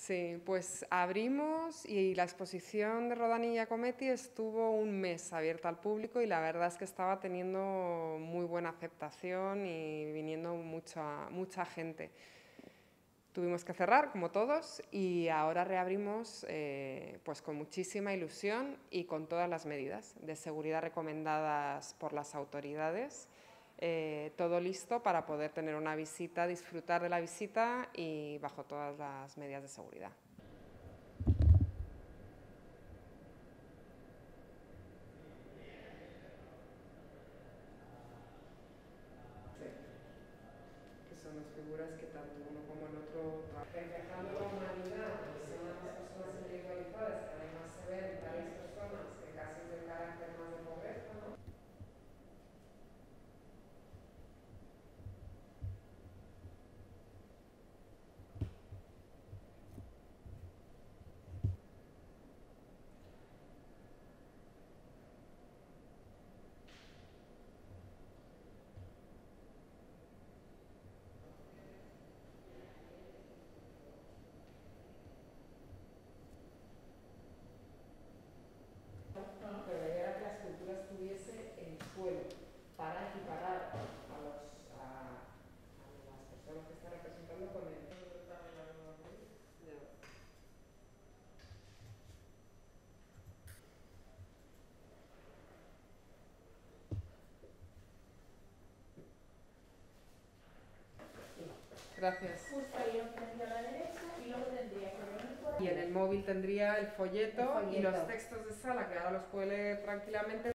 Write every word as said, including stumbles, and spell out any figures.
Sí, pues abrimos y la exposición de Rodani y Giacometti estuvo un mes abierta al público y la verdad es que estaba teniendo muy buena aceptación y viniendo mucha, mucha gente. Tuvimos que cerrar, como todos, y ahora reabrimos eh, pues con muchísima ilusión y con todas las medidas de seguridad recomendadas por las autoridades. Eh, todo listo para poder tener una visita, disfrutar de la visita y bajo todas las medidas de seguridad. Sí, que son las figuras que tanto uno como el otro reflejando la humanidad, que son las personas individualizadas, que además se ven varias personas que casi es de carácter más de pobreza, ¿no? Pero la idea era que la escultura estuviese en el suelo para equiparar a, los, a, a las personas que está representando con el... Gracias. Justo ahí lo tendría a la derecha y luego tendría que venir por ahí. Y en el móvil tendría el folleto, El folleto. y los textos de sala, que ahora los puede leer tranquilamente.